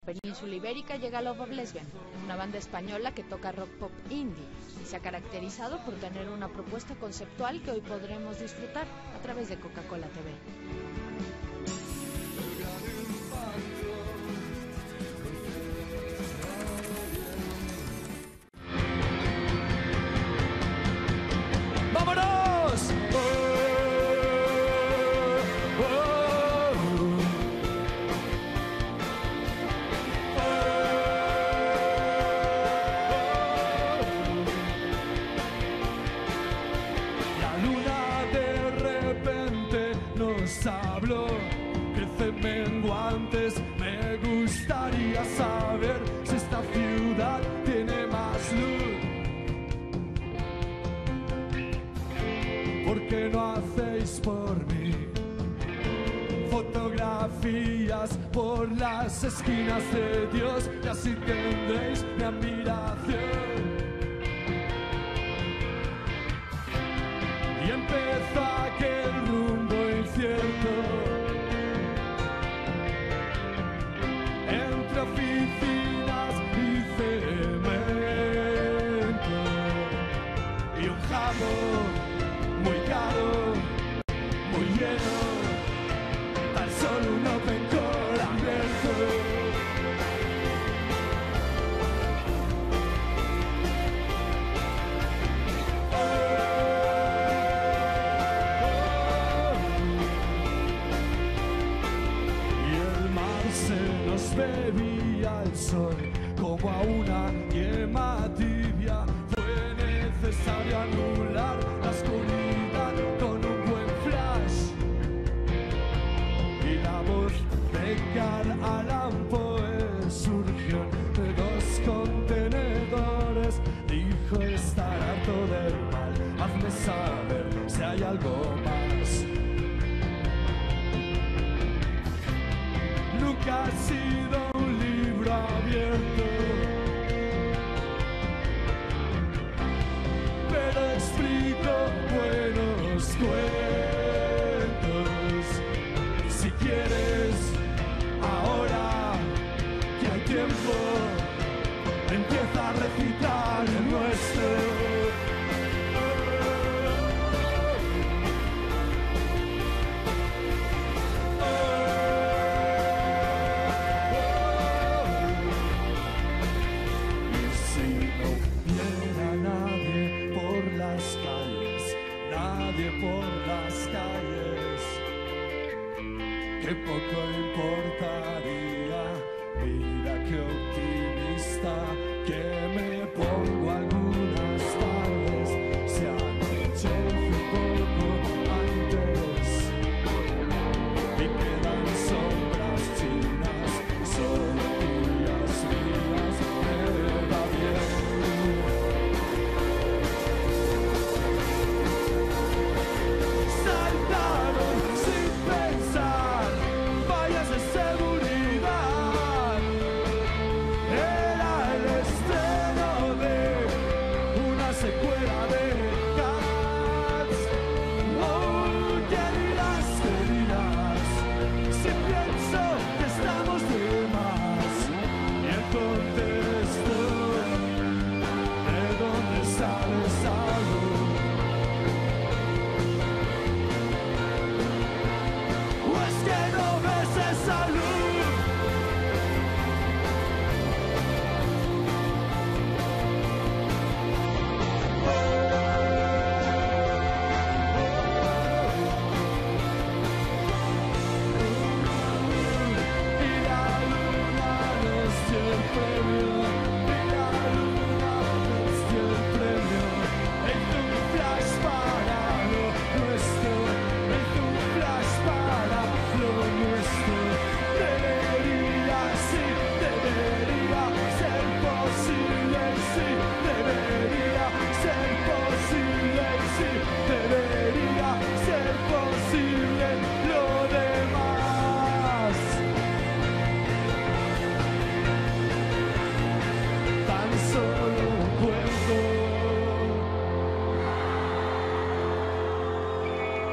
Península Ibérica llega Love of Lesbian, una banda española que toca rock pop indie y se ha caracterizado por tener una propuesta conceptual que hoy podremos disfrutar a través de Coca-Cola TV. ¡Vámonos! La luna de repente nos habló, crece menguantes. Me gustaría saber si esta ciudad tiene más luz. ¿Por qué no hacéis por mí fotografías por las esquinas de Dios? Y así tendréis mi admiración. Y empezó aquel rumbo incierto entre oficinas y cemento y un jamón muy caro, muy lleno, tan solo un open call abierto. Y el mar se nos bebía el sol como a una yema tibia. Fue necesario anular la oscuridad con un buen flash. Y la voz de Carl Allan Poe surgió de dos contenedores. Dijo: estar harto del mal, hazme saber si hay algo más. Nunca ha sido un libro abierto, pero explico buenos cuentos. Si quieres, ahora que hay tiempo, empieza a recitar el nuestro. Y si no hubiera nadie por las calles, nadie por las calles, que poco importaría. Mira que